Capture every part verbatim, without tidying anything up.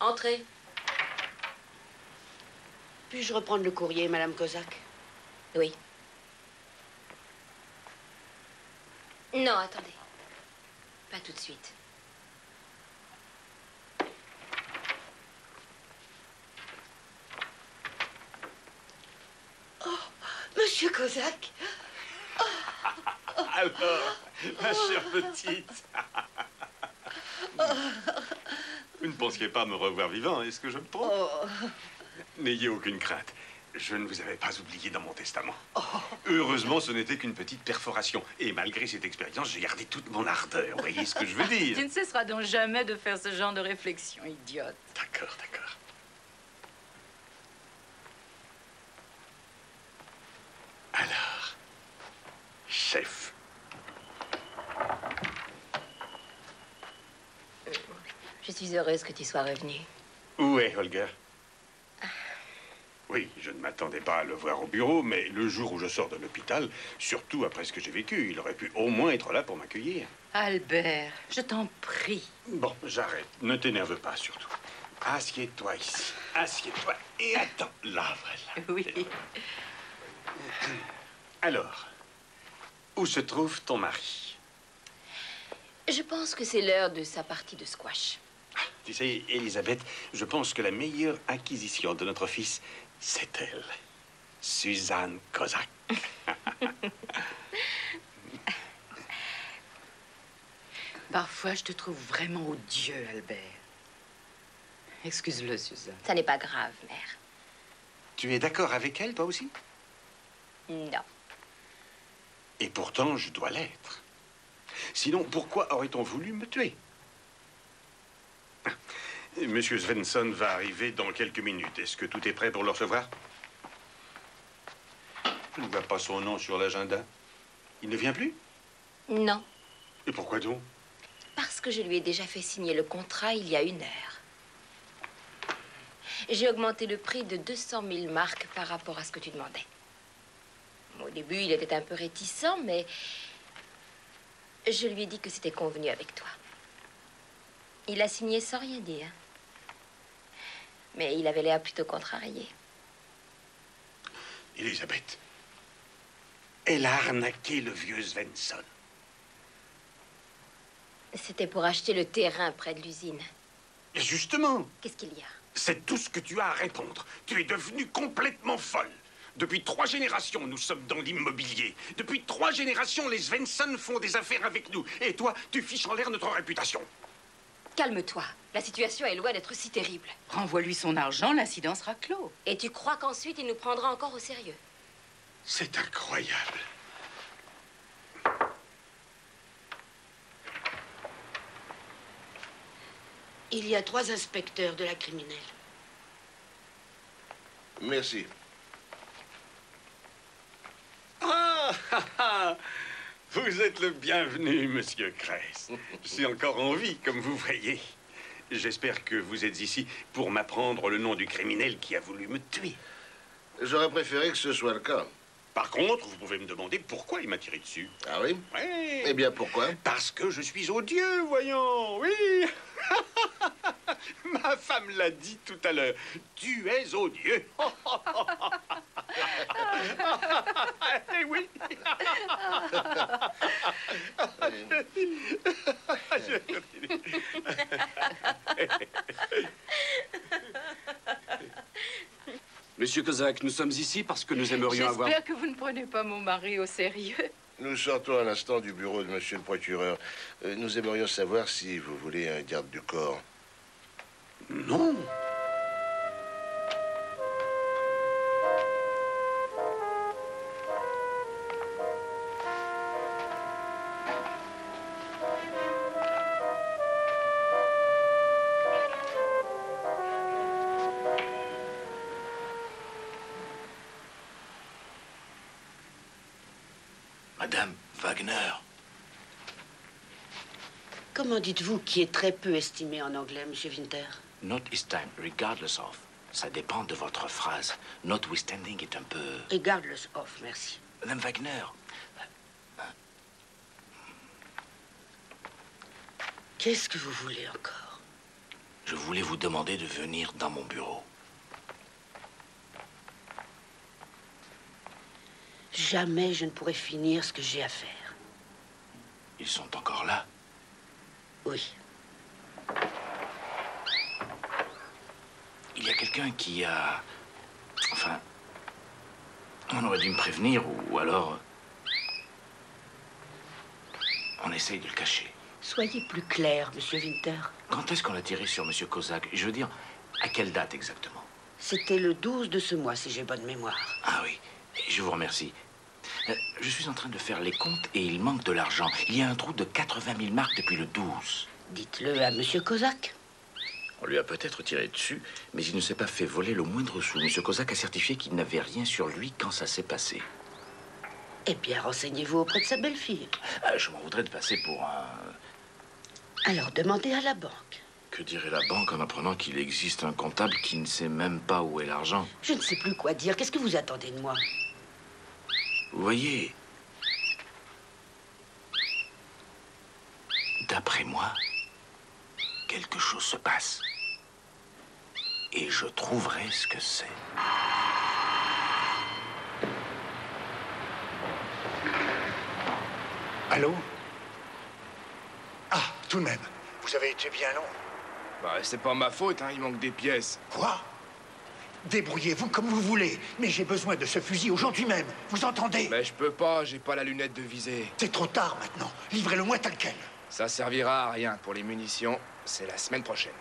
Entrez. Puis-je reprendre le courrier, Madame Kozak? Oui. Non, attendez. Pas tout de suite. Oh, Monsieur Kozak. Oh. Alors, ma chère petite. Vous ne pensiez pas me revoir vivant, est-ce que je me trompe? Oh. N'ayez aucune crainte. Je ne vous avais pas oublié dans mon testament. Oh. Heureusement, ce n'était qu'une petite perforation. Et malgré cette expérience, j'ai gardé toute mon ardeur. Vous voyez ce que je veux dire? Tu ne cesseras donc jamais de faire ce genre de réflexion, idiote. D'accord, d'accord. Alors, chef. Je suis heureuse que tu sois revenu. Où est Holger? Oui, je ne m'attendais pas à le voir au bureau, mais le jour où je sors de l'hôpital, surtout après ce que j'ai vécu, il aurait pu au moins être là pour m'accueillir. Albert, je t'en prie. Bon, j'arrête. Ne t'énerve pas, surtout. Assieds-toi ici. Assieds-toi et attends. Là, voilà. Oui. Alors, où se trouve ton mari? Je pense que c'est l'heure de sa partie de squash. Ah, tu sais, Elisabeth, je pense que la meilleure acquisition de notre fils, c'est elle. Suzanne Kozak. Parfois, je te trouve vraiment odieux, Albert. Excuse-le, Suzanne. Ça n'est pas grave, mère. Tu es d'accord avec elle, toi aussi? Non. Et pourtant, je dois l'être. Sinon, pourquoi aurait-on voulu me tuer? Monsieur Svensson va arriver dans quelques minutes. Est-ce que tout est prêt pour le recevoir? Je ne vois pas son nom sur l'agenda. Il ne vient plus? Non. Et pourquoi donc? Parce que je lui ai déjà fait signer le contrat il y a une heure. J'ai augmenté le prix de deux cent mille marks par rapport à ce que tu demandais. Au début, il était un peu réticent, mais je lui ai dit que c'était convenu avec toi. Il a signé sans rien dire. Mais il avait l'air plutôt contrarié. Elisabeth, elle a arnaqué le vieux Svensson. C'était pour acheter le terrain près de l'usine. Justement. Qu'est-ce qu'il y a? C'est tout ce que tu as à répondre. Tu es devenue complètement folle. Depuis trois générations, nous sommes dans l'immobilier. Depuis trois générations, les Svensson font des affaires avec nous. Et toi, tu fiches en l'air notre réputation. Calme-toi. La situation est loin d'être si terrible. Renvoie-lui son argent, l'incident sera clos. Et tu crois qu'ensuite, il nous prendra encore au sérieux? C'est incroyable. Il y a trois inspecteurs de la criminelle. Merci. Ah, ah, ah. Vous êtes le bienvenu, monsieur Kress. Je suis encore en vie, comme vous voyez. J'espère que vous êtes ici pour m'apprendre le nom du criminel qui a voulu me tuer. J'aurais préféré que ce soit le cas. Par contre, vous pouvez me demander pourquoi il m'a tiré dessus. Ah oui? Oui. Eh bien, pourquoi? Parce que je suis odieux, voyons, oui. Ma femme l'a dit tout à l'heure. Tu es odieux. Eh oui. Monsieur Kozak, nous sommes ici parce que nous aimerions avoir... J'espère que vous ne prenez pas mon mari au sérieux. Nous sortons à l'instant du bureau de monsieur le procureur. Euh, nous aimerions savoir si vous voulez un garde du corps. Non. Madame Wagner. Comment dites-vous qui est très peu estimé en anglais, monsieur Winter? Not is time, regardless of. Ça dépend de votre phrase. Notwithstanding est un peu... Regardless of, merci. Madame Wagner. Qu'est-ce que vous voulez encore? je voulais vous demander de venir dans mon bureau. Jamais je ne pourrai finir ce que j'ai à faire. Ils sont encore là? Oui. Il y a quelqu'un qui a... Enfin... On aurait dû me prévenir, ou alors... On essaye de le cacher. Soyez plus clair, Monsieur Winter. Quand est-ce qu'on a tiré sur Monsieur Kozak? Je veux dire, à quelle date exactement? C'était le douze de ce mois, si j'ai bonne mémoire. Ah oui, je vous remercie. Euh, je suis en train de faire les comptes et il manque de l'argent. Il y a un trou de quatre-vingt mille marks depuis le douze. Dites-le à Monsieur Kozak. On lui a peut-être tiré dessus, mais il ne s'est pas fait voler le moindre sou. Monsieur Kozak a certifié qu'il n'avait rien sur lui quand ça s'est passé. Eh bien, renseignez-vous auprès de sa belle-fille. Ah, je m'en voudrais de passer pour un... Alors, demandez à la banque. Que dirait la banque en apprenant qu'il existe un comptable qui ne sait même pas où est l'argent? Je ne sais plus quoi dire. Qu'est-ce que vous attendez de moi? Vous voyez, d'après moi, quelque chose se passe. Et je trouverai ce que c'est. Allô? Ah, tout de même. Vous avez été bien long. Bah, c'est pas ma faute, hein, il manque des pièces. Quoi? Débrouillez-vous comme vous voulez, mais j'ai besoin de ce fusil aujourd'hui même. Vous entendez? Mais je peux pas, j'ai pas la lunette de visée. C'est trop tard maintenant. Livrez-le-moi tel quel. Ça servira à rien pour les munitions. C'est la semaine prochaine.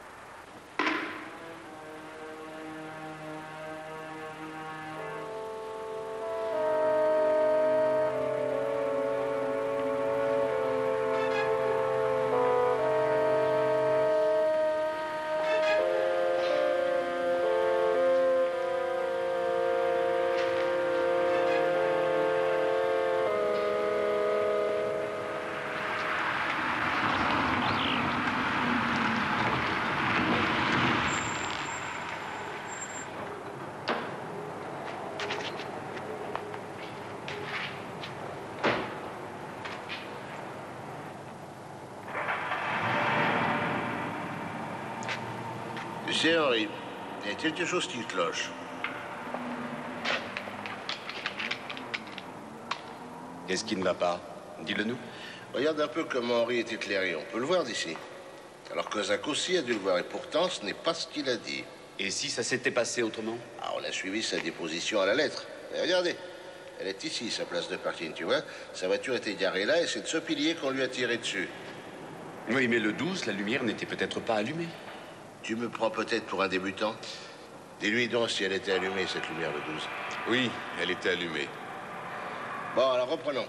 Tu sais, Henri, il y a quelque chose qui cloche. Qu'est-ce qui ne va pas? Dis-le nous. Regarde un peu comment Henri est éclairé. On peut le voir d'ici. Alors Kozak aussi a dû le voir, et pourtant, ce n'est pas ce qu'il a dit. Et si ça s'était passé autrement? Ah, on a suivi sa déposition à la lettre. Et regardez, elle est ici, sa place de parking, tu vois. Sa voiture était garée là, et c'est de ce pilier qu'on lui a tiré dessus. Oui, mais le douze, la lumière n'était peut-être pas allumée. Tu me prends peut-être pour un débutant? Dis-lui donc si elle était allumée, cette lumière, le douze. Oui, elle était allumée. Bon, alors reprenons.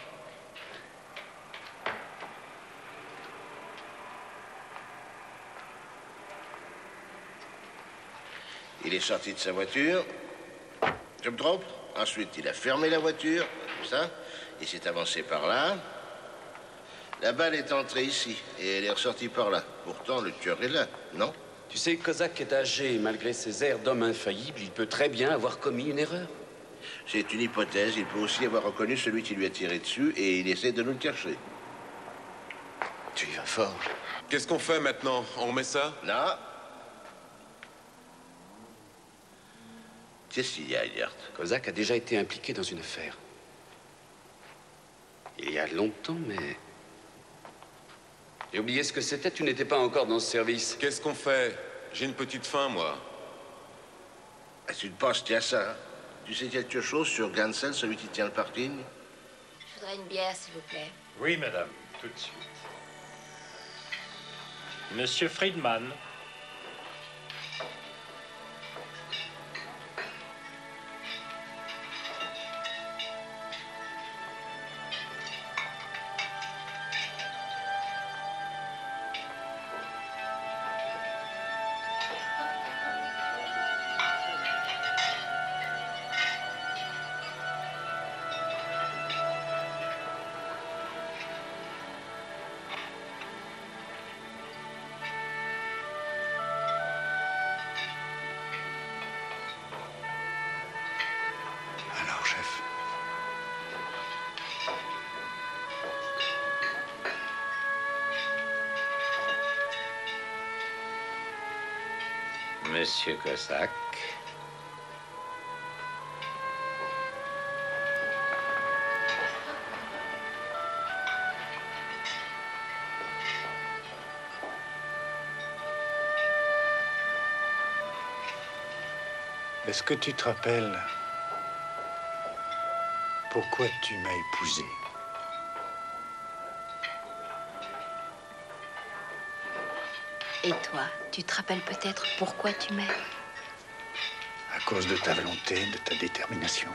Il est sorti de sa voiture. Je me trompe? Ensuite, il a fermé la voiture, comme ça. Il s'est avancé par là. La balle est entrée ici, et elle est ressortie par là. Pourtant, le tueur est là, non? Tu sais, Kozak est âgé, et malgré ses airs d'homme infaillible, il peut très bien avoir commis une erreur. C'est une hypothèse. Il peut aussi avoir reconnu celui qui lui a tiré dessus, et il essaie de nous le cacher. Tu y vas fort. Qu'est-ce qu'on fait maintenant? On remet ça? Là. Qu'est-ce qu'il y a, Eilert? Kozak a déjà été impliqué dans une affaire. Il y a longtemps, mais... J'ai oublié ce que c'était, tu n'étais pas encore dans ce service. Qu'est-ce qu'on fait? J'ai une petite faim, moi. Ah, tu te penses, tiens ça, hein? Tu sais quelque chose sur Gansel, celui qui tient le parking? Je voudrais une bière, s'il vous plaît. Oui, madame, tout de suite. Monsieur Friedman. Monsieur Cossack. Est-ce que tu te rappelles pourquoi tu m'as épousé? Et toi, tu te rappelles peut-être pourquoi tu m'aimes? À cause de ta volonté, de ta détermination.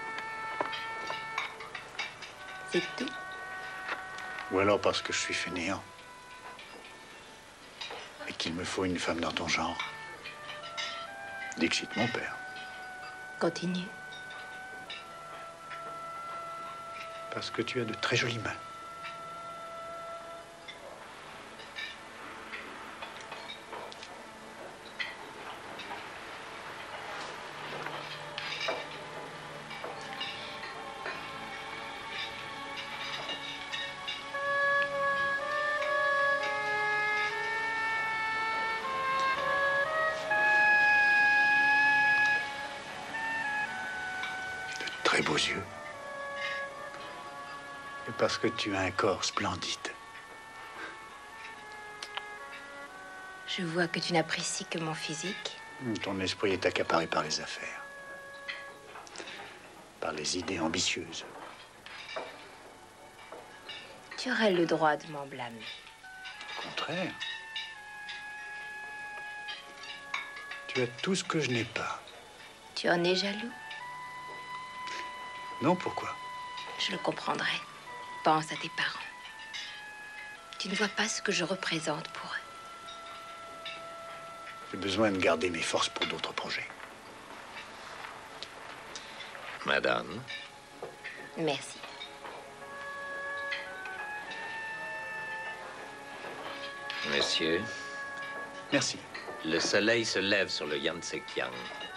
C'est tout? Ou alors parce que je suis fainéant. Et qu'il me faut une femme dans ton genre. Dixit mon père. Continue. Parce que tu as de très jolies mains. Très beaux yeux. Et parce que tu as un corps splendide. Je vois que tu n'apprécies que mon physique. Ton esprit est accaparé par les affaires. Par les idées ambitieuses. Tu aurais le droit de m'en blâmer. Au contraire. Tu as tout ce que je n'ai pas. Tu en es jaloux? Non, pourquoi? Je le comprendrai. Pense à tes parents. Tu ne vois pas ce que je représente pour eux. J'ai besoin de garder mes forces pour d'autres projets. Madame. Merci. Monsieur. Merci. Le soleil se lève sur le Yangtze-Kiang.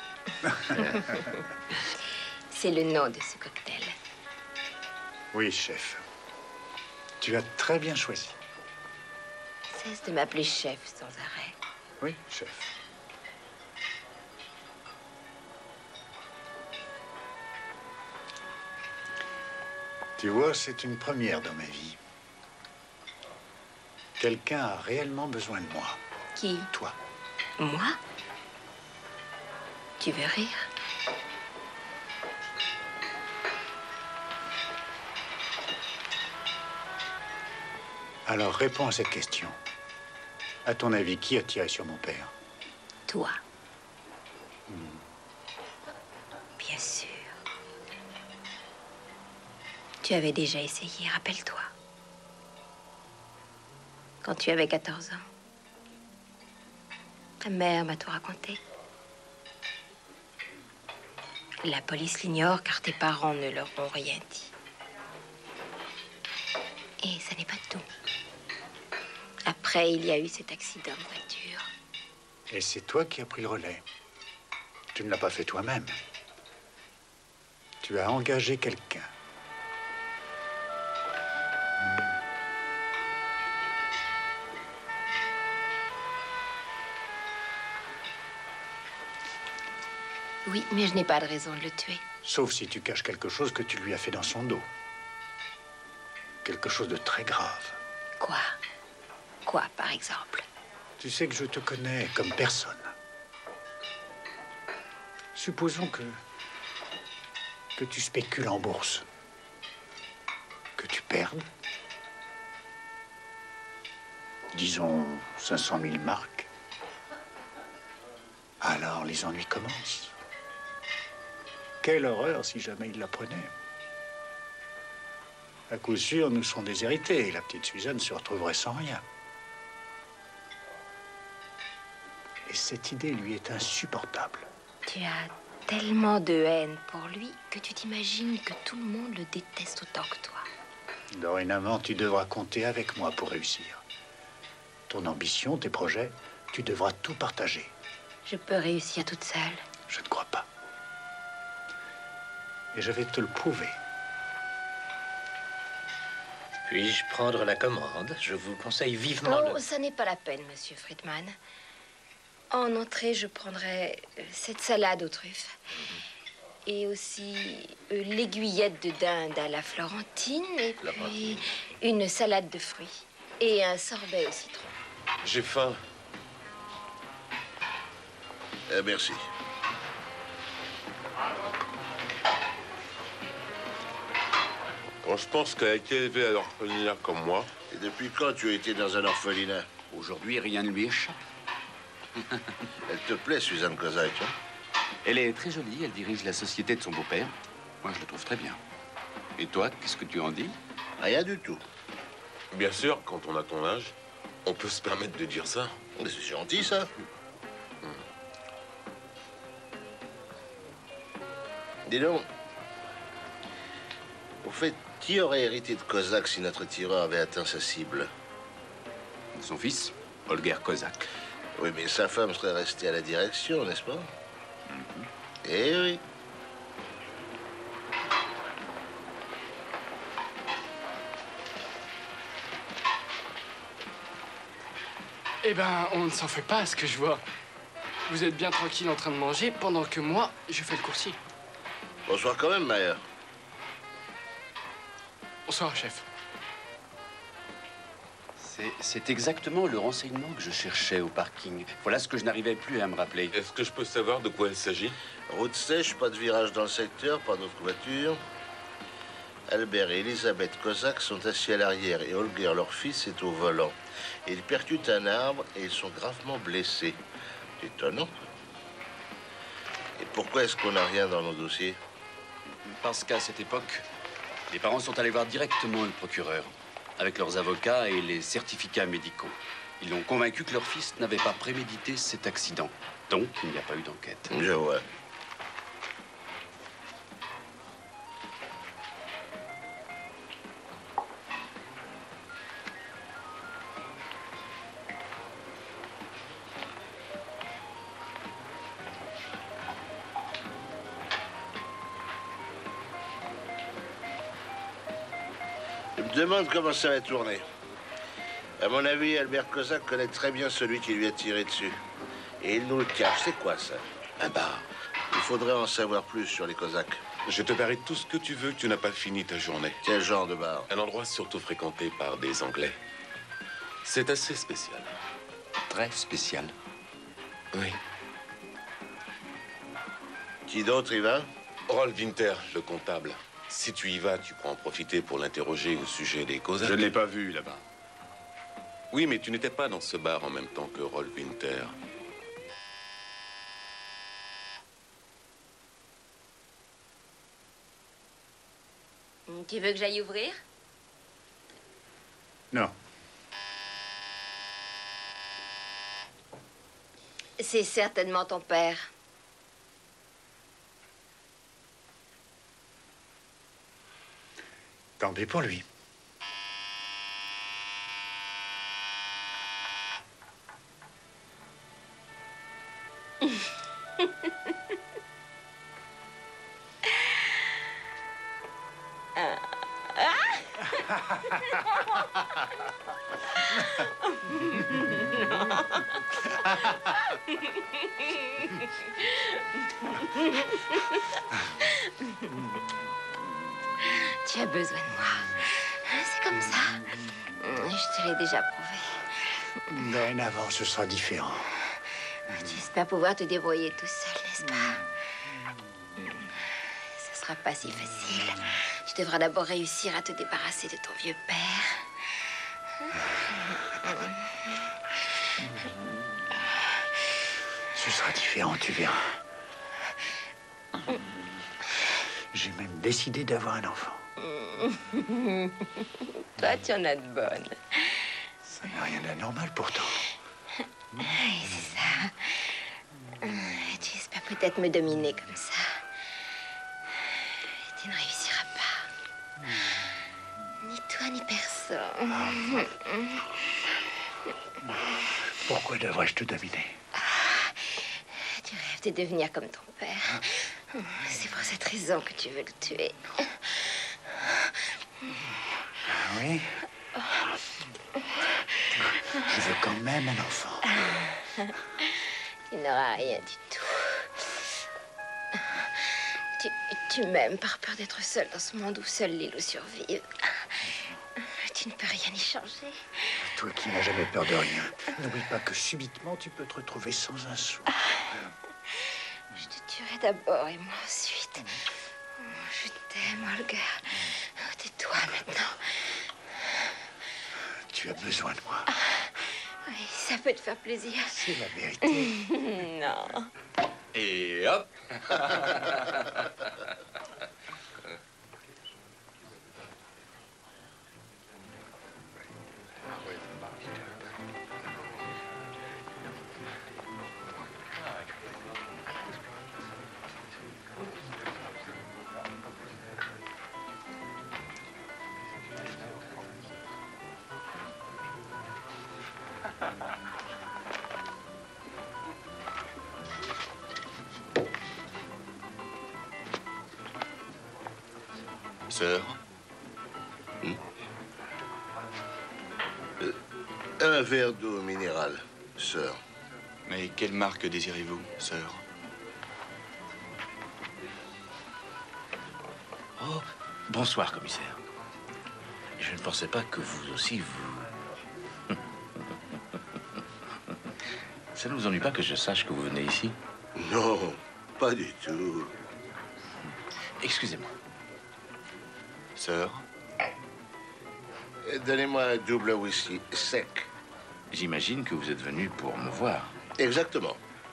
C'est le nom de ce cocktail. Oui, chef. Tu as très bien choisi. Cesse de m'appeler chef sans arrêt. Oui, chef. Tu vois, c'est une première dans ma vie. Quelqu'un a réellement besoin de moi. Qui? Toi. Moi? Tu veux rire? Alors, réponds à cette question. À ton avis, qui a tiré sur mon père? Toi. Hmm. Bien sûr. Tu avais déjà essayé, rappelle-toi. Quand tu avais quatorze ans. Ta mère m'a tout raconté. La police l'ignore car tes parents ne leur ont rien dit. Et ça n'est pas tout. Après, il y a eu cet accident de voiture. Et c'est toi qui as pris le relais. Tu ne l'as pas fait toi-même. Tu as engagé quelqu'un. Oui, mais je n'ai pas de raison de le tuer. Sauf si tu caches quelque chose que tu lui as fait dans son dos. Quelque chose de très grave. Quoi? Quoi, par exemple? Tu sais que je te connais comme personne. Supposons que... que tu spécules en bourse. Que tu perdes. Disons cinq cent mille marks. Alors les ennuis commencent. Quelle horreur si jamais il l'apprenait. À coup sûr, nous serons déshérités et la petite Suzanne se retrouverait sans rien. Et cette idée lui est insupportable. Tu as tellement de haine pour lui que tu t'imagines que tout le monde le déteste autant que toi. Dorénavant, tu devras compter avec moi pour réussir. Ton ambition, tes projets, tu devras tout partager. Je peux réussir toute seule. Je ne crois pas. Et je vais te le prouver. Puis-je prendre la commande? Je vous conseille vivement Oh, le... ça n'est pas la peine, monsieur Friedman. En entrée, je prendrai euh, cette salade aux truffes. Et aussi euh, l'aiguillette de dinde à la Florentine. Et puis une salade de fruits. Et un sorbet au citron. J'ai faim. Eh, merci. Quand je pense qu'elle a été élevée à l'orphelinat comme moi... Et depuis quand tu as été dans un orphelinat? Aujourd'hui, rien ne lui échappe. Elle te plaît, Suzanne Kozak, hein? Elle est très jolie, elle dirige la société de son beau-père. Moi, je le trouve très bien. Et toi, qu'est-ce que tu en dis? Rien du tout. Bien sûr, quand on a ton âge, on peut se permettre de dire ça. Mais c'est gentil, ça. Dis donc, au fait, qui aurait hérité de Kozak si notre tireur avait atteint sa cible? Son fils, Holger Kozak. Oui, mais sa femme serait restée à la direction, n'est-ce pas? Mm-hmm. Eh oui. Eh ben, on ne s'en fait pas, à ce que je vois. Vous êtes bien tranquille en train de manger, pendant que moi, je fais le coursier. Bonsoir quand même, Mayer. Bonsoir, chef. C'est exactement le renseignement que je cherchais au parking. Voilà ce que je n'arrivais plus à me rappeler. Est-ce que je peux savoir de quoi il s'agit? Route sèche, pas de virage dans le secteur, pas d'autres voitures. Albert et Elisabeth Kozak sont assis à l'arrière et Holger, leur fils, est au volant. Ils percutent un arbre et ils sont gravement blessés. C'est étonnant. Et pourquoi est-ce qu'on n'a rien dans nos dossiers? Parce qu'à cette époque, les parents sont allés voir directement le procureur, avec leurs avocats et les certificats médicaux. Ils l'ont convaincu que leur fils n'avait pas prémédité cet accident. Donc, il n'y a pas eu d'enquête. Je vois. Je me demande comment ça va tourner. À mon avis, Albert Kozak connaît très bien celui qui lui a tiré dessus. Et il nous le cache. C'est quoi, ça? Un bar. Il faudrait en savoir plus sur les Cosaques. Je te parie tout ce que tu veux, tu n'as pas fini ta journée. Quel genre de bar? Un endroit surtout fréquenté par des Anglais. C'est assez spécial. Très spécial. Oui. Qui d'autre y va? Rolf Winter, le comptable. Si tu y vas, tu pourras en profiter pour l'interroger au sujet des Cosaques. Je ne l'ai pas vu là-bas. Oui, mais tu n'étais pas dans ce bar en même temps que Rolf Winter. Tu veux que j'aille ouvrir? Non. C'est certainement ton père. Tant pis pour lui. Tu as besoin de moi. C'est comme ça. Je te l'ai déjà prouvé. Dorénavant, ce sera différent. Tu espères pouvoir te débrouiller tout seul, n'est-ce pas? Ce sera pas si facile. Tu devras d'abord réussir à te débarrasser de ton vieux père. Ce sera différent, tu verras. J'ai même décidé d'avoir un enfant. Toi, tu en as de bonnes. Ça n'a rien d'anormal pourtant. Oui, c'est ça. Tu espères peut-être me dominer comme ça. Tu ne réussiras pas. Ni toi, ni personne. Pourquoi devrais-je te dominer? Tu rêves de devenir comme ton père. C'est pour cette raison que tu veux le tuer. Ah oui? Je veux quand même un enfant. Tu n'auras rien du tout. Tu, tu m'aimes par peur d'être seule dans ce monde où seul Lilou survive. Tu ne peux rien y changer. Toi qui n'as jamais peur de rien, n'oublie pas que subitement tu peux te retrouver sans un sou. Je te tuerai d'abord et moi ensuite. Oh, je t'aime, Olga. Oh, tais-toi maintenant. Tu as besoin de moi. Oui, ça peut te faire plaisir. C'est la vérité. Non. Et hop. Sœur. Hmm? Euh, un verre d'eau minérale, sœur. Mais quelle marque désirez-vous, sœur? Oh, bonsoir, commissaire. Je ne pensais pas que vous aussi, vous... Ça ne vous ennuie pas que je sache que vous venez ici? Non, pas du tout. Excusez-moi. Sœur? Donnez-moi un double whisky sec. J'imagine que vous êtes venu pour me voir. Exactement.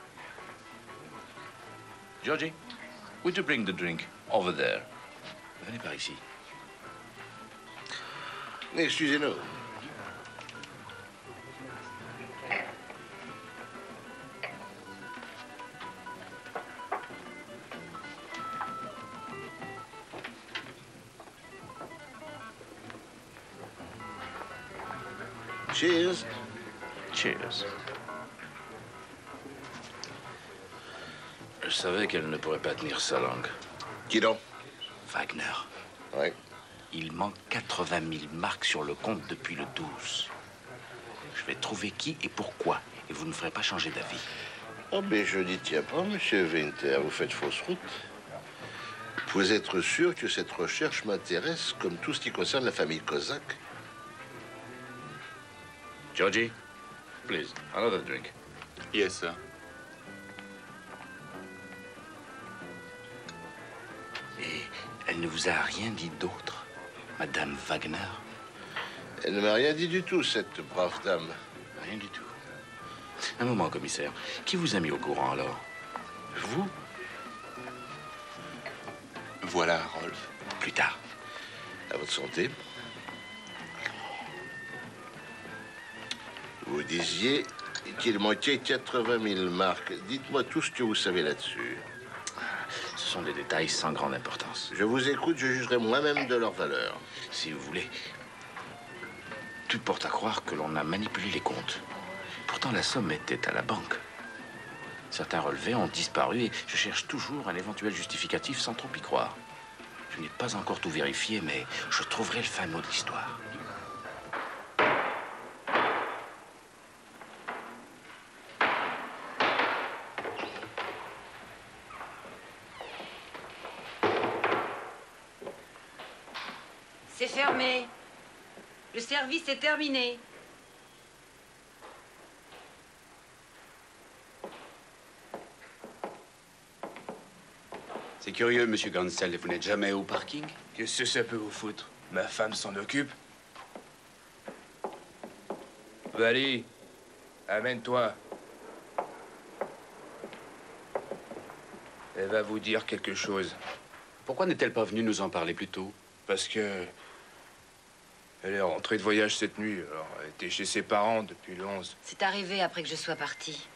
Georgie, would you bring the drink over there? Venez par ici. Excusez-nous. Cheers. Cheers. Je savais qu'elle ne pourrait pas tenir sa langue. Qui donc? Wagner. Oui. Il manque quatre-vingt mille marques sur le compte depuis le douze. Je vais trouver qui et pourquoi, et vous ne ferez pas changer d'avis. Oh, mais je n'y tiens pas, monsieur Winter. Vous faites fausse route. Vous pouvez être sûr que cette recherche m'intéresse comme tout ce qui concerne la famille Kozak. Georgie, please, another drink. Yes, sir. Et elle ne vous a rien dit d'autre, Madame Wagner? Elle ne m'a rien dit du tout, cette brave dame. Rien du tout. Un moment, commissaire. Qui vous a mis au courant, alors? Vous? Voilà, Rolf. Plus tard. À votre santé. Vous disiez qu'il manquait quatre-vingt mille marques. Dites-moi tout ce que vous savez là-dessus. Ce sont des détails sans grande importance. Je vous écoute, je jugerai moi-même de leur valeur. Si vous voulez. Tout porte à croire que l'on a manipulé les comptes. Pourtant, la somme était à la banque. Certains relevés ont disparu et je cherche toujours un éventuel justificatif sans trop y croire. Je n'ai pas encore tout vérifié, mais je trouverai le fin mot de l'histoire. C'est fermé. Le service est terminé. C'est curieux, monsieur Gansel, vous n'êtes jamais au parking? Qu'est-ce que ça peut vous foutre? Ma femme s'en occupe. Vali, amène-toi. Elle va vous dire quelque chose. Pourquoi n'est-elle pas venue nous en parler plus tôt? Parce que... Elle est rentrée de voyage cette nuit, alors elle était chez ses parents depuis le onze. C'est arrivé après que je sois partie.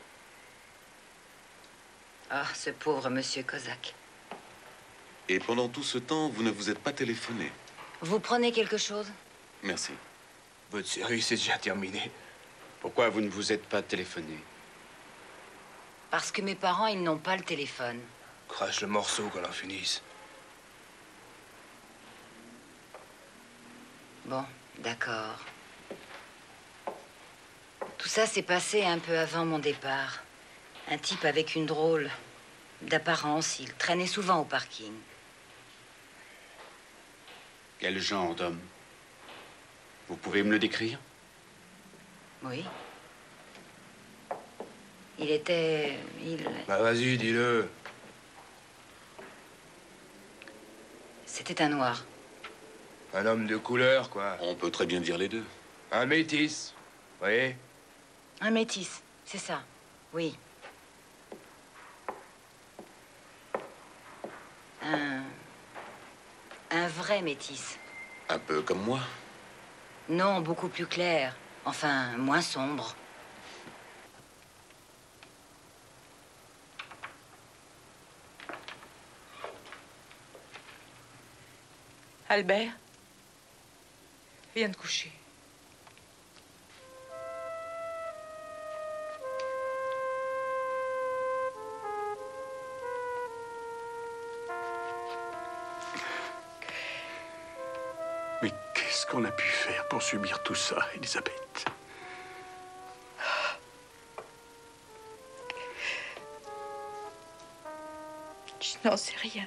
Ah, ce pauvre monsieur Kozak. Et pendant tout ce temps, vous ne vous êtes pas téléphoné. Vous prenez quelque chose? Merci. Votre service est déjà terminé. Pourquoi vous ne vous êtes pas téléphoné? Parce que mes parents, ils n'ont pas le téléphone. Crache le morceau qu'on en finisse. Bon, d'accord. Tout ça s'est passé un peu avant mon départ. Un type avec une drôle d'apparence. Il traînait souvent au parking. Quel genre d'homme? Vous pouvez me le décrire? Oui. Il était... il... Bah vas-y, dis-le. C'était un noir. Un homme de couleur, quoi. On peut très bien dire les deux. Un métis, vous voyez? Un métis, c'est ça. Oui. Un... Un vrai métis. Un peu comme moi. Non, beaucoup plus clair. Enfin, moins sombre. Albert, viens te coucher. Mais qu'est-ce qu'on a pu faire pour subir tout ça, Elisabeth? Je n'en sais rien.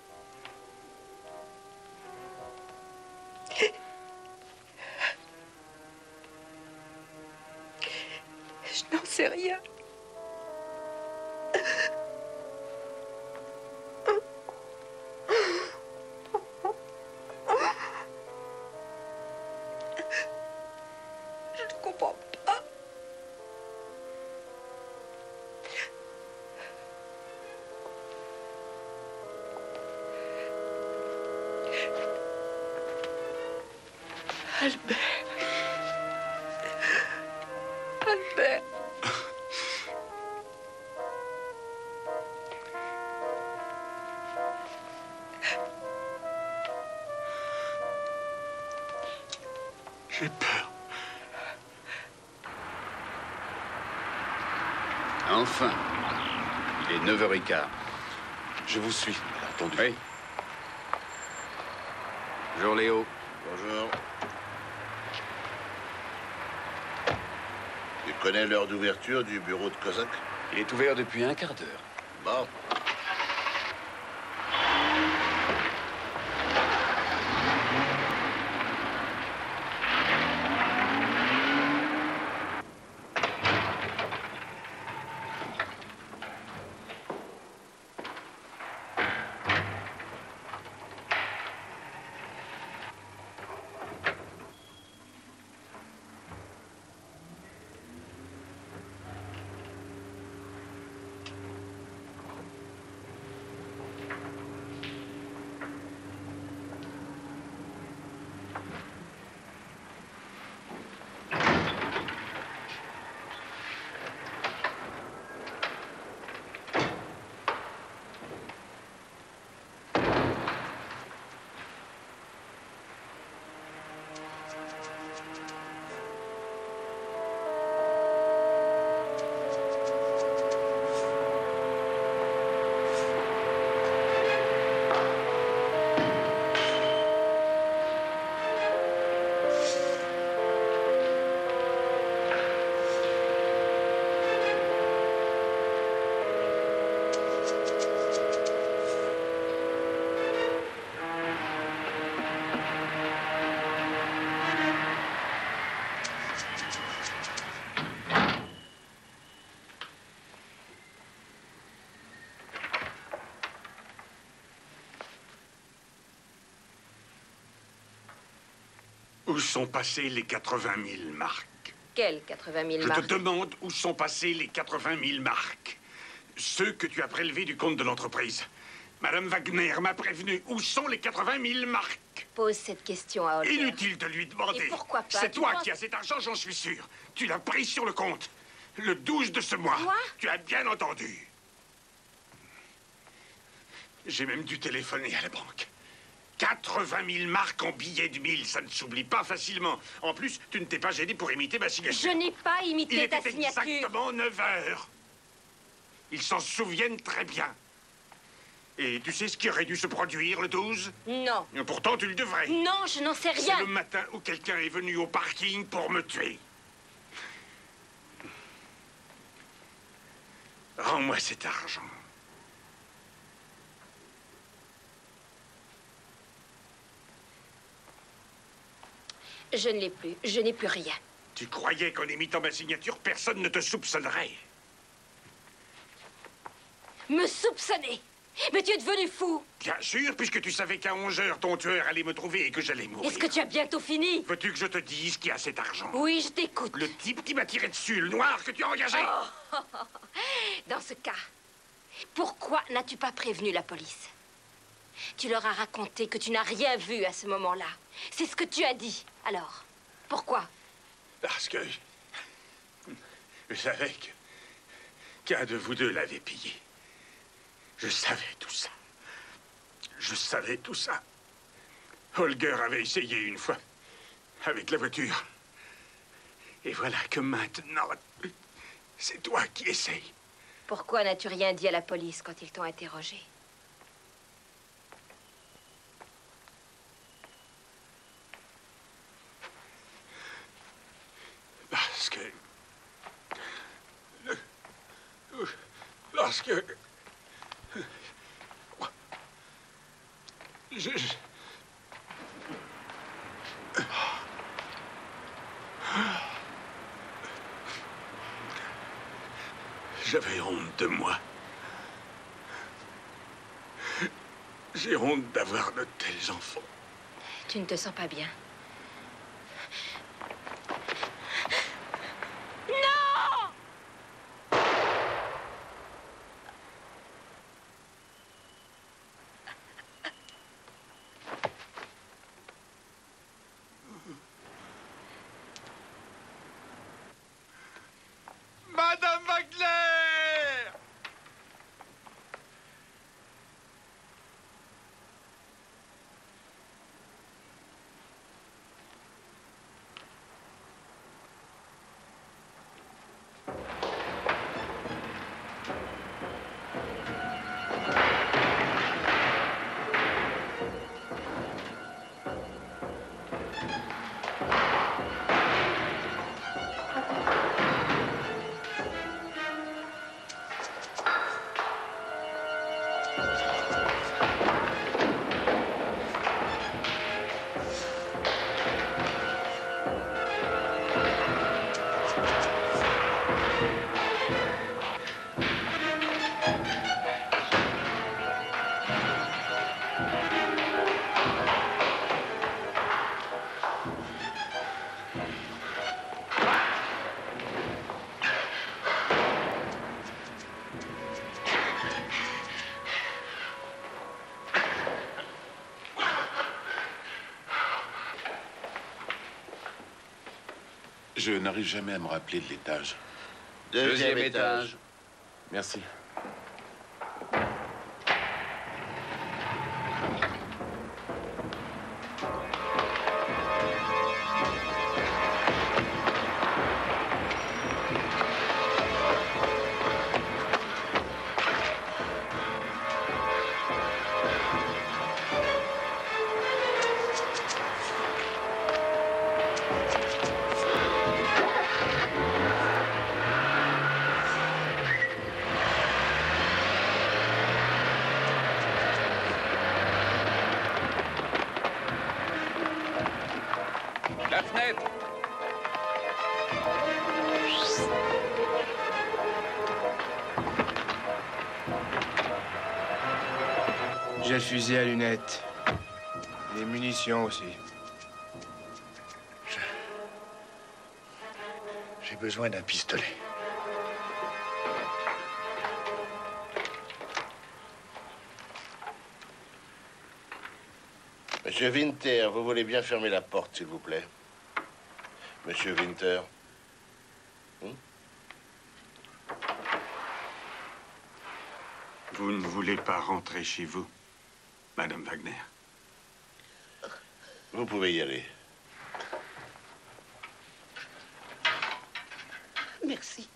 Je n'en sais rien. Je ne comprends pas. Albert. Albert. J'ai peur. Enfin. Il est neuf heures quinze. Je vous suis, entendu. Oui. Bonjour, Léo. Bonjour. Tu connais l'heure d'ouverture du bureau de Kozak? Il est ouvert depuis un quart d'heure. Bon. Où sont passées les quatre-vingt mille marques? Quelles quatre-vingt mille Je marques? te demande où sont passées les quatre-vingt mille marques. Ceux que tu as prélevés du compte de l'entreprise. Madame Wagner m'a prévenu. Où sont les quatre-vingt mille marques? Pose cette question à Holger. Inutile de lui demander. Et pourquoi pas? C'est Tu toi penses- qui as cet argent, j'en suis sûr. Tu l'as pris sur le compte. Le douze de ce mois. Quoi? Tu as bien entendu. J'ai même dû téléphoner à la banque. quatre-vingt mille marques en billets de mille, ça ne s'oublie pas facilement. En plus, tu ne t'es pas gêné pour imiter ma signature. Je n'ai pas Il imité ta était signature. exactement neuf heures. Ils s'en souviennent très bien. Et tu sais ce qui aurait dû se produire le douze? Non. Et pourtant, tu le devrais. Non, je n'en sais rien. C'est le matin où quelqu'un est venu au parking pour me tuer. Rends-moi cet argent. Je ne l'ai plus. Je n'ai plus rien. Tu croyais qu'en imitant ma signature, personne ne te soupçonnerait? Me soupçonner? Mais tu es devenu fou! Bien sûr, puisque tu savais qu'à onze heures, ton tueur allait me trouver et que j'allais mourir. Est-ce que tu as bientôt fini? Veux-tu que je te dise qui a cet argent? Oui, je t'écoute. Le type qui m'a tiré dessus, le noir que tu as engagé. Oh. Dans ce cas, pourquoi n'as-tu pas prévenu la police? Tu leur as raconté que tu n'as rien vu à ce moment-là. C'est ce que tu as dit. Alors, pourquoi? Parce que je savais que qu'un de vous deux l'avait pillé. Je savais tout ça. Je savais tout ça. Holger avait essayé une fois avec la voiture. Et voilà que maintenant, c'est toi qui essayes. Pourquoi n'as-tu rien dit à la police quand ils t'ont interrogé? Parce que... Parce que... Je... J'avais honte de moi. J'ai honte d'avoir de tels enfants. Tu ne te sens pas bien. Madame Wagner! Je n'arrive jamais à me rappeler de l'étage. Deuxième, Deuxième étage. étage. Merci. La fenêtre! J'ai le fusil à lunettes. Les munitions aussi. J'ai besoin d'un pistolet. Monsieur Winter, vous voulez bien fermer la porte, s'il vous plaît? Monsieur Winter. Hmm? Vous ne voulez pas rentrer chez vous, Madame Wagner? Vous pouvez y aller. Merci.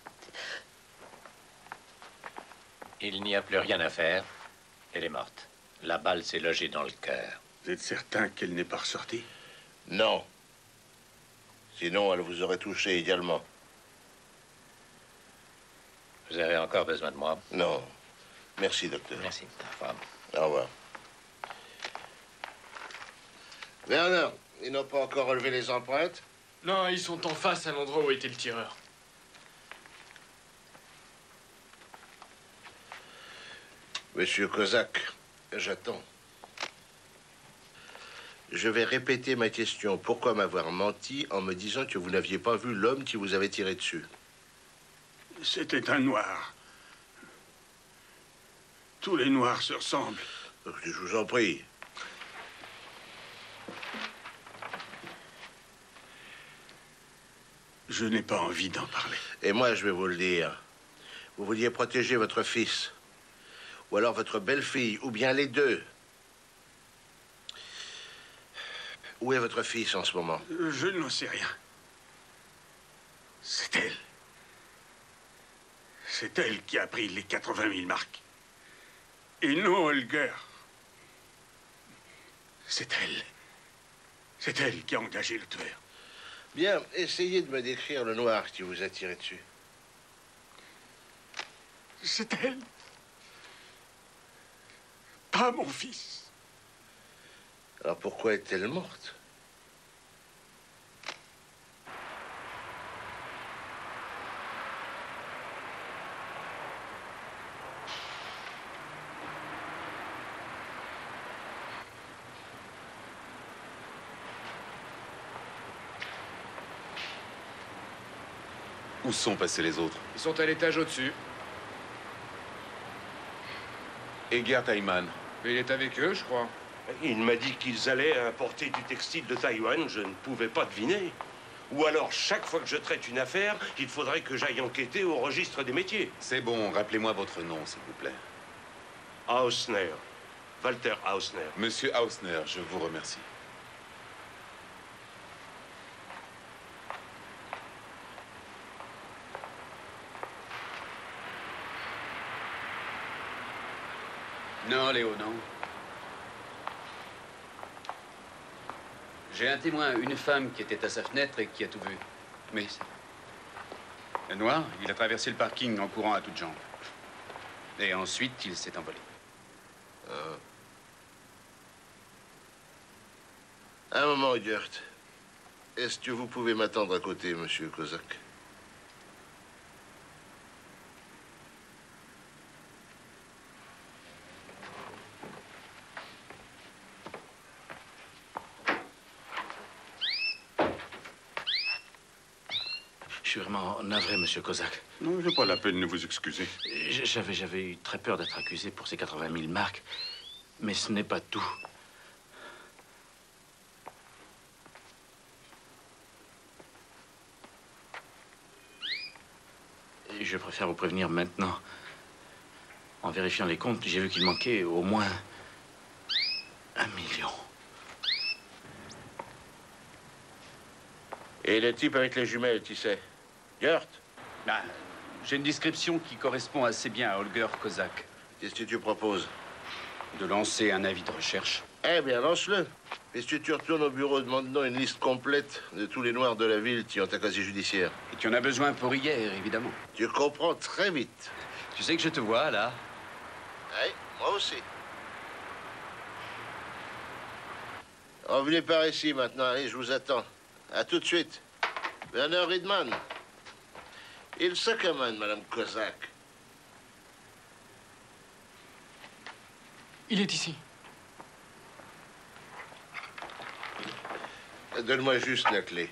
Il n'y a plus rien à faire. Elle est morte. La balle s'est logée dans le cœur. Vous êtes certain qu'elle n'est pas ressortie? Non. Sinon, elle vous aurait touché également. Vous avez encore besoin de moi? Non. Merci, docteur. Merci. Au revoir. Au revoir. Werner, ils n'ont pas encore relevé les empreintes? Non, ils sont en face à l'endroit où était le tireur. Monsieur Kozak, j'attends. Je vais répéter ma question. Pourquoi m'avoir menti en me disant que vous n'aviez pas vu l'homme qui vous avait tiré dessus? C'était un noir. Tous les noirs se ressemblent. Je vous en prie. Je n'ai pas envie d'en parler. Et moi, je vais vous le dire. Vous vouliez protéger votre fils. Ou alors votre belle-fille, ou bien les deux. Où est votre fils en ce moment? Je n'en sais rien. C'est elle. C'est elle qui a pris les quatre-vingt mille marques. Et non Holger. C'est elle. C'est elle qui a engagé le tueur. Bien, essayez de me décrire le noir qui vous a tiré dessus. C'est elle. Pas mon fils. Alors pourquoi est-elle morte? Où sont passés les autres? Ils sont à l'étage au-dessus. Et Gert Heimann? Mais il est avec eux, je crois. Il m'a dit qu'ils allaient importer du textile de Taïwan. Je ne pouvais pas deviner. Ou alors, chaque fois que je traite une affaire, il faudrait que j'aille enquêter au registre des métiers. C'est bon, rappelez-moi votre nom, s'il vous plaît. Hausner. Walter Hausner. Monsieur Hausner, je vous remercie. Non, Léo, non. J'ai un témoin, une femme qui était à sa fenêtre et qui a tout vu. Mais... Le noir, il a traversé le parking en courant à toutes jambes. Et ensuite, il s'est envolé. Euh... Un moment, Gert. Est-ce que vous pouvez m'attendre à côté, monsieur Kozak? Je suis vraiment navré, monsieur Kozak. Non, c'est pas la peine de vous excuser. J'avais, j'avais eu très peur d'être accusé pour ces quatre-vingt mille marques. Mais ce n'est pas tout. Et je préfère vous prévenir maintenant. En vérifiant les comptes, j'ai vu qu'il manquait au moins un million. Et le type avec les jumelles, qui c'est? Gert? Ah, j'ai une description qui correspond assez bien à Holger Kozak. Qu'est-ce que tu proposes? De lancer un avis de recherche. Eh bien, lance-le. Est-ce que tu retournes au bureau, demande-nous une liste complète de tous les noirs de la ville qui ont un casier judiciaire. Et tu en as besoin pour hier, évidemment. Tu comprends très vite. Tu sais que je te vois, là. Oui, moi aussi. Revenez par ici maintenant, allez, je vous attends. À tout de suite. Werner Riedman. Il se commande, Madame Kozak. Il est ici. Donne-moi juste la clé.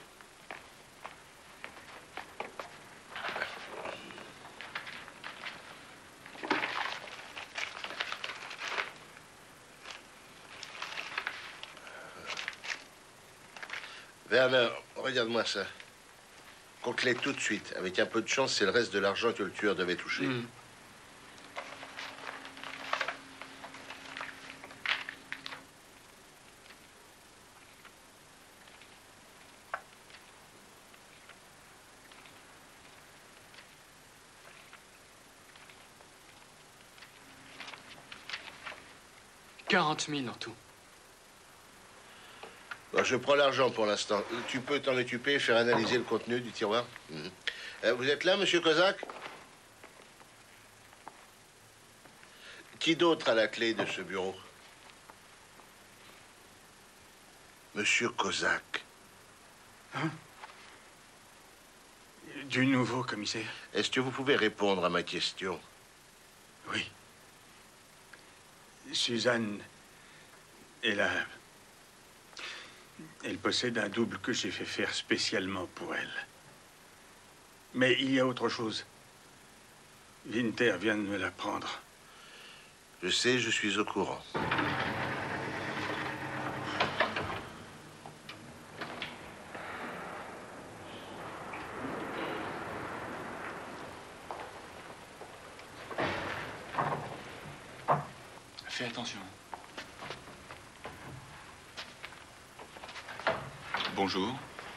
Werner, regarde-moi ça. Compte-les tout de suite. Avec un peu de chance, c'est le reste de l'argent que le tueur devait toucher. Mm. quarante mille en tout. Bon, je prends l'argent pour l'instant. Tu peux t'en occuper et faire analyser le contenu du tiroir. Mhm. Euh, vous êtes là, monsieur Kozak? Qui d'autre a la clé de ce bureau? Monsieur Kozak. Hein? Du nouveau, commissaire. Est-ce que vous pouvez répondre à ma question? Oui. Suzanne est là. Elle possède un double que j'ai fait faire spécialement pour elle. Mais il y a autre chose. Winter vient de me l'apprendre. Je sais, je suis au courant. Fais attention. Bonjour.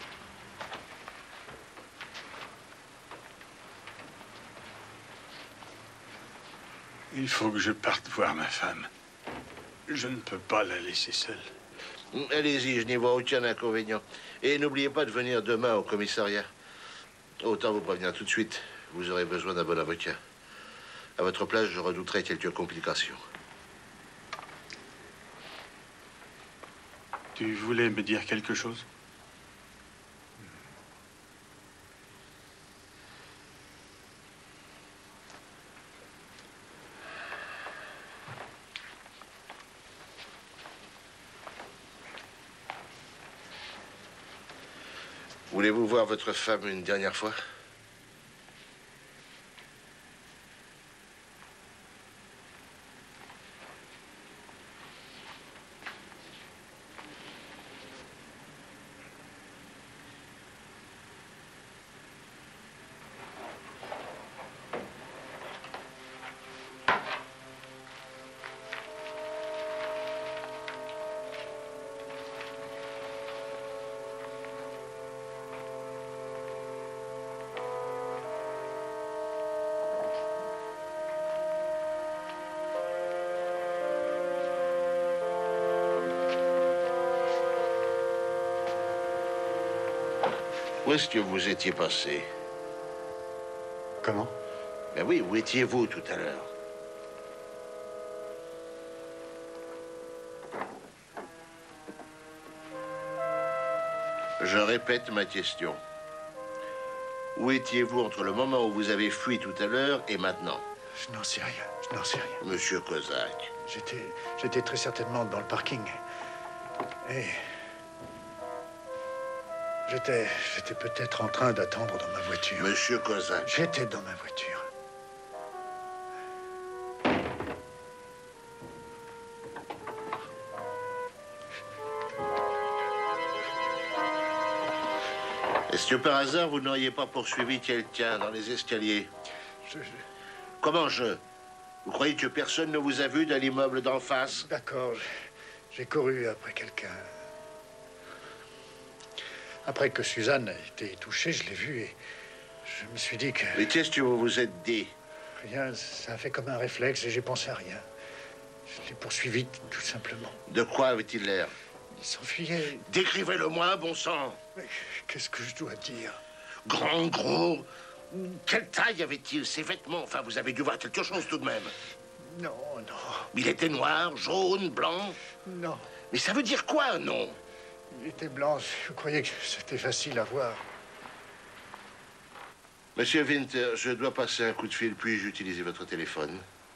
Il faut que je parte voir ma femme. Je ne peux pas la laisser seule. Allez-y, je n'y vois aucun inconvénient. Et n'oubliez pas de venir demain au commissariat. Autant vous prévenir tout de suite. Vous aurez besoin d'un bon avocat. À votre place, je redouterai quelques complications. Tu voulais me dire quelque chose? Voulez-vous voir votre femme une dernière fois? Où est-ce que vous étiez passé? Comment? Ben oui, où étiez-vous tout à l'heure? Je répète ma question. Où étiez-vous entre le moment où vous avez fui tout à l'heure et maintenant? Je n'en sais rien, je n'en sais rien. Monsieur Kozak. J'étais, j'étais très certainement dans le parking. Et... J'étais, j'étais peut-être en train d'attendre dans ma voiture. Monsieur Kozak. J'étais dans ma voiture. Est-ce que par hasard, vous n'auriez pas poursuivi quelqu'un dans les escaliers? Je, je... Comment je? Vous croyez que personne ne vous a vu dans l'immeuble d'en face? D'accord, j'ai couru après quelqu'un. Après que Suzanne a été touchée, je l'ai vue et je me suis dit que... Mais qu'est-ce que vous vous êtes dit? Rien, ça a fait comme un réflexe et j'ai pensé à rien. Je l'ai poursuivi tout simplement. De quoi avait-il l'air? Il s'enfuyait. Décrivez-le-moi, bon sang. Mais qu'est-ce que je dois dire? Grand, gros. Quelle taille avait-il? Ses vêtements? Enfin, vous avez dû voir quelque chose tout de même. Non, non. Il était noir, jaune, blanc? Non. Mais ça veut dire quoi, non? Il était blanc. Je croyais que c'était facile à voir. Monsieur Winter, je dois passer un coup de fil. Puis-je utiliser votre téléphone?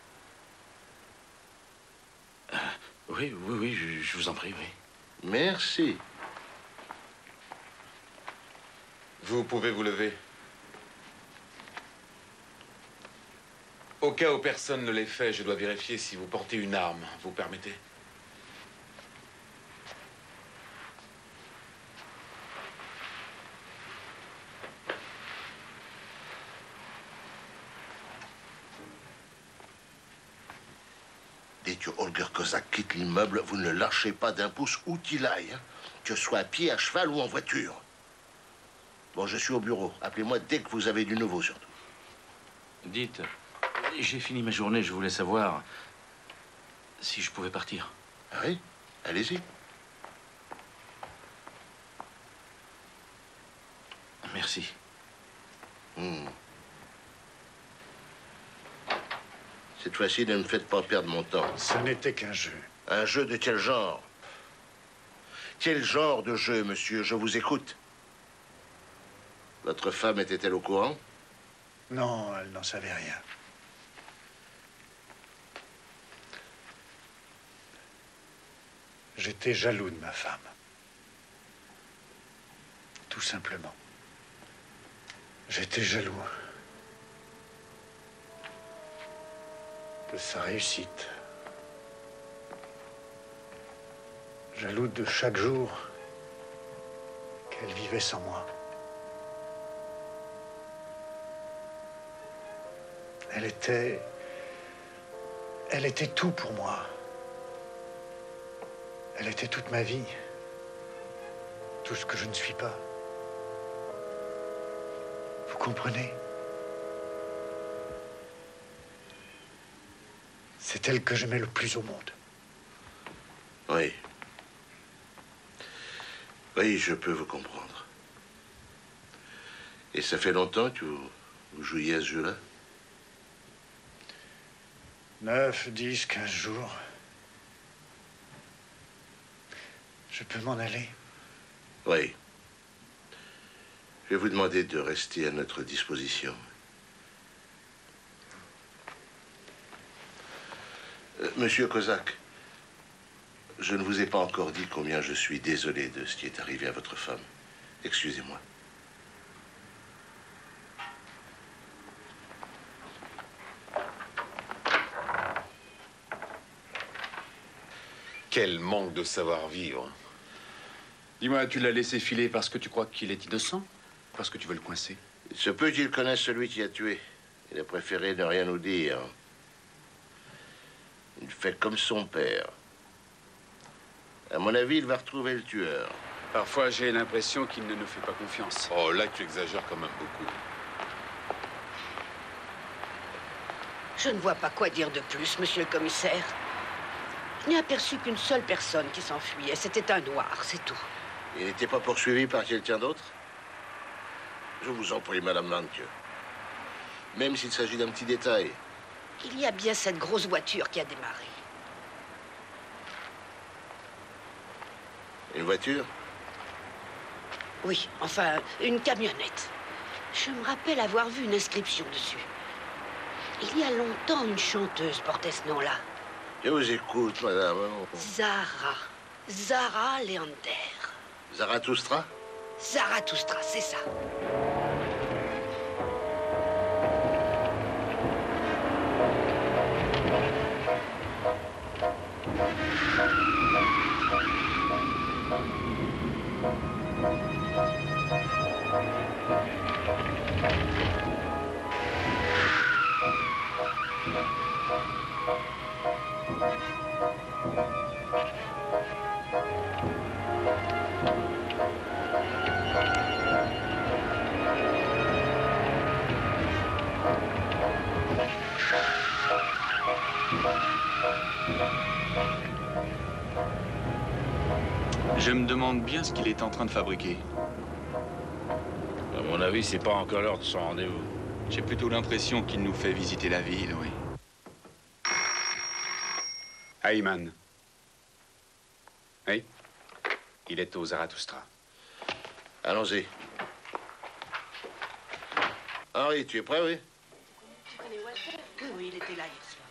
Euh, oui, oui, oui, je, je vous en prie, oui. Merci. Vous pouvez vous lever. Au cas où personne ne l'ait fait, je dois vérifier si vous portez une arme. Vous permettez? Dès que Holger Kozak quitte l'immeuble, vous ne le lâchez pas d'un pouce où qu'il aille, hein, que ce soit à pied, à cheval ou en voiture. Bon, je suis au bureau. Appelez-moi dès que vous avez du nouveau, surtout. Dites, j'ai fini ma journée, je voulais savoir si je pouvais partir. Ah oui? Allez-y. Merci. Hmm. Cette fois-ci, ne me faites pas perdre mon temps. Ce n'était qu'un jeu. Un jeu de quel genre? Quel genre de jeu, monsieur? Je vous écoute. Votre femme était-elle au courant? Non, elle n'en savait rien. J'étais jaloux de ma femme. Tout simplement. J'étais jaloux de sa réussite. Jaloux de chaque jour qu'elle vivait sans moi. Elle était... Elle était tout pour moi. Elle était toute ma vie. Tout ce que je ne suis pas. Vous comprenez? C'est elle que j'aimais le plus au monde. Oui. Oui, je peux vous comprendre. Et ça fait longtemps que vous, vous jouiez à ce jeu-là? Neuf, dix, quinze jours. Je peux m'en aller? Oui. Je vais vous demander de rester à notre disposition. Euh, Monsieur Kozak, je ne vous ai pas encore dit combien je suis désolé de ce qui est arrivé à votre femme. Excusez-moi. Quel manque de savoir-vivre. Dis-moi, tu l'as laissé filer parce que tu crois qu'il est innocent? Parce que tu veux le coincer? Il se peut qu'il connaisse celui qui a tué. Il a préféré ne rien nous dire. Il fait comme son père. À mon avis, il va retrouver le tueur. Parfois, j'ai l'impression qu'il ne nous fait pas confiance. Oh, là, tu exagères quand même beaucoup. Je ne vois pas quoi dire de plus, monsieur le commissaire. Je n'ai aperçu qu'une seule personne qui s'enfuyait. C'était un noir, c'est tout. Il n'était pas poursuivi par quelqu'un d'autre? Je vous en prie, Madame Lanke. Même s'il s'agit d'un petit détail. Il y a bien cette grosse voiture qui a démarré. Une voiture? Oui, enfin, une camionnette. Je me rappelle avoir vu une inscription dessus. Il y a longtemps, une chanteuse portait ce nom-là. Je vous écoute, madame. Zara. Zara Leander. Zarathustra? Zarathustra, c'est ça. Je me demande bien ce qu'il est en train de fabriquer. À mon avis, c'est pas encore l'heure de son rendez-vous. J'ai plutôt l'impression qu'il nous fait visiter la ville, oui. Ayman. Oui? Il est au Zarathustra. Allons-y. Henri, tu es prêt, oui? Tu connais Walter? Oui, oui, il était là hier soir.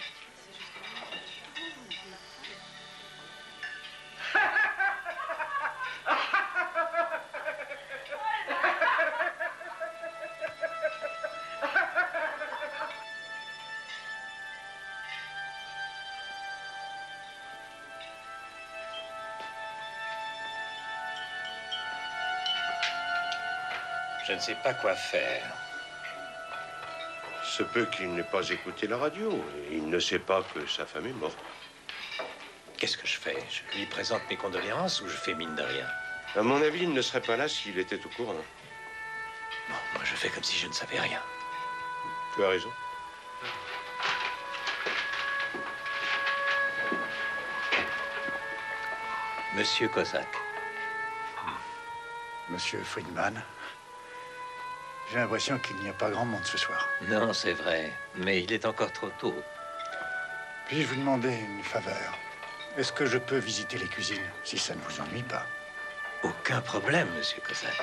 Je ne sais pas quoi faire. Se peut qu'il n'ait pas écouté la radio. Il ne sait pas que sa femme est morte. Qu'est-ce que je fais? Je lui présente mes condoléances ou je fais mine de rien? À mon avis, il ne serait pas là s'il était au courant. Bon, moi je fais comme si je ne savais rien. Tu as raison. Monsieur Kozak. Monsieur Friedman, j'ai l'impression qu'il n'y a pas grand monde ce soir. Non, c'est vrai, mais il est encore trop tôt. Puis-je vous demander une faveur? Est-ce que je peux visiter les cuisines, si ça ne vous ennuie pas? Aucun problème, monsieur Kozak.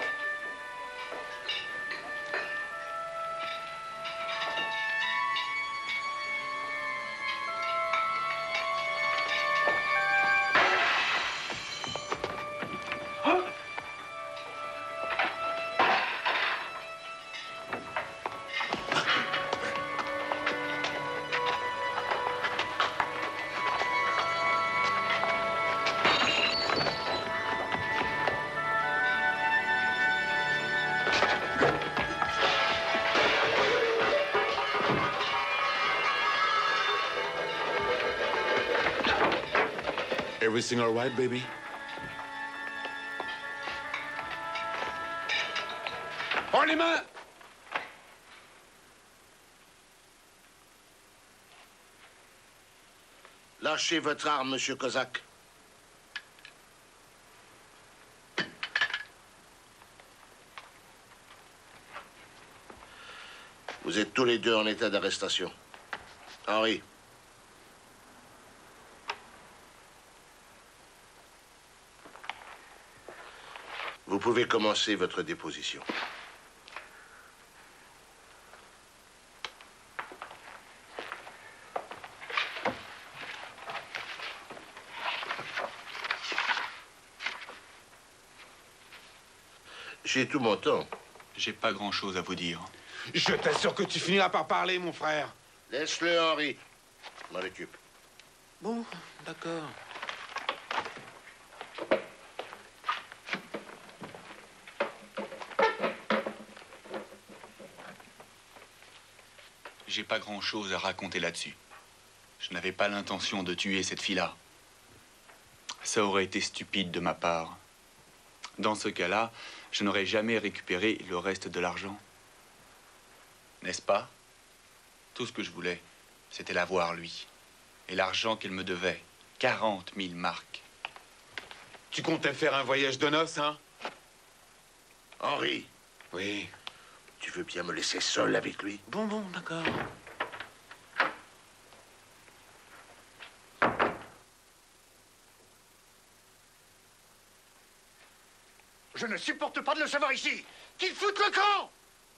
Everything all right, baby? Prends les mains! Lâchez votre arme, monsieur Kozak. Vous êtes tous les deux en état d'arrestation. Henri. Vous pouvez commencer votre déposition. J'ai tout mon temps. J'ai pas grand-chose à vous dire. Je t'assure que tu finiras par parler, mon frère. Laisse-le, Henri. Je m'en occupe. Bon, d'accord. J'ai pas grand-chose à raconter là-dessus. Je n'avais pas l'intention de tuer cette fille-là. Ça aurait été stupide de ma part. Dans ce cas-là, je n'aurais jamais récupéré le reste de l'argent. N'est-ce pas? Tout ce que je voulais, c'était la voir, lui. Et l'argent qu'elle me devait, quarante mille marks. Tu comptais faire un voyage de noces, hein? Henri. Oui. Tu veux bien me laisser seul avec lui? Bon, bon, d'accord. Je ne supporte pas de le savoir ici. Qu'il foute le camp!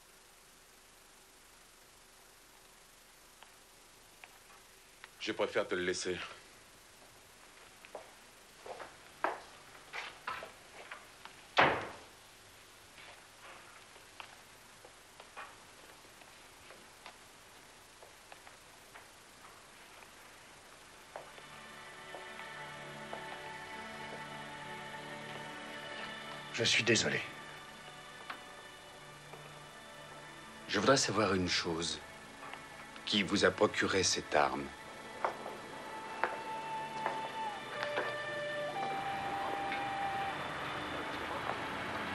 Je préfère te le laisser. Je suis désolé. Je voudrais savoir une chose. Qui vous a procuré cette arme?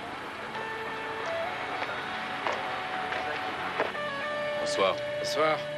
Bonsoir. Bonsoir.